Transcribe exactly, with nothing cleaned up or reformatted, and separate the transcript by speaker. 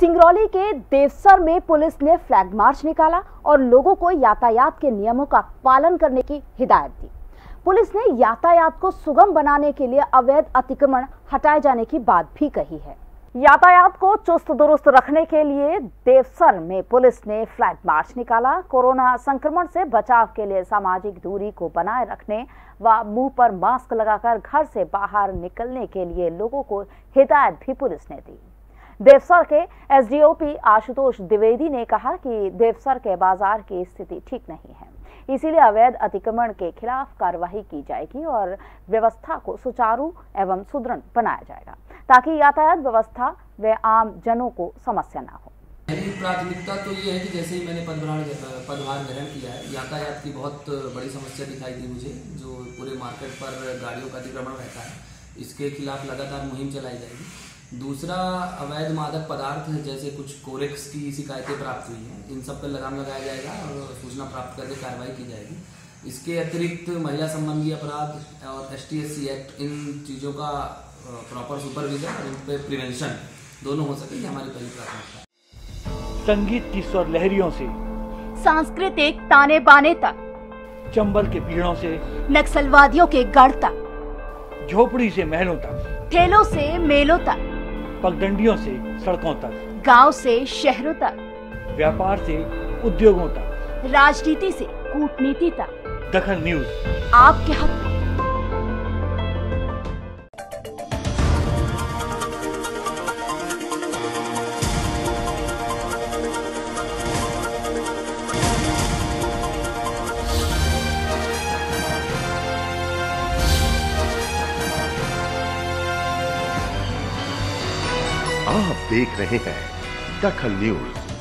Speaker 1: सिंगरौली के देवसर में पुलिस ने फ्लैग मार्च निकाला और लोगों को यातायात के नियमों का पालन करने की हिदायत दी। पुलिस ने यातायात को सुगम बनाने के लिए अवैध अतिक्रमण हटाए जाने की बात भी कही है। यातायात को चुस्त दुरुस्त रखने के लिए देवसर में पुलिस ने फ्लैग मार्च निकाला। कोरोना संक्रमण से बचाव के लिए सामाजिक दूरी को बनाए रखने व मुंह पर मास्क लगाकर घर से बाहर निकलने के लिए लोगों को हिदायत भी पुलिस ने दी। देवसर के एसडीओपी आशुतोष द्विवेदी ने कहा कि देवसर के बाजार की स्थिति ठीक नहीं है, इसीलिए अवैध अतिक्रमण के खिलाफ कार्रवाई की जाएगी और व्यवस्था को सुचारू एवं सुदृढ़ बनाया जाएगा ताकि यातायात व्यवस्था व आम जनों को समस्या न हो।
Speaker 2: मेरी प्राथमिकता तो ये है कि जैसे ही मैंने पदभार पदभार ग्रहण किया है, यातायात की बहुत बड़ी समस्या दिखाई दी मुझे, जो पूरे मार्केट पर गाड़ियों का अतिक्रमण रहता है। इसके खिलाफ लगातार मुहिम चलाई जाएगी। दूसरा, अवैध मादक पदार्थ जैसे कुछ कोरेक्स की शिकायतें प्राप्त हुई हैं, इन सब पर लगाम लगाया जाएगा और सूचना प्राप्त करके कार्रवाई की जाएगी। इसके अतिरिक्त महिला संबंधी अपराध और S T S C act, इन चीज़ों का प्रॉपर सुपरविजन और इन पर प्रिवेंशन दोनों हो सके, हमारी पहली प्राथमिकता है।
Speaker 3: संगीत की स्वर लहरियों से
Speaker 1: सांस्कृतिक ताने बाने तक,
Speaker 3: चंबल के पीड़ों से
Speaker 1: नक्सलवादियों के गढ़ तक,
Speaker 3: झोपड़ी से महलों तक,
Speaker 1: ठेलों से मेलों तक,
Speaker 3: पगडंडियों से सड़कों तक,
Speaker 1: गांव से शहरों तक,
Speaker 3: व्यापार से उद्योगों तक,
Speaker 1: राजनीति से कूटनीति तक,
Speaker 3: दखल न्यूज
Speaker 1: आपके हक में।
Speaker 4: आप देख रहे हैं दखल न्यूज।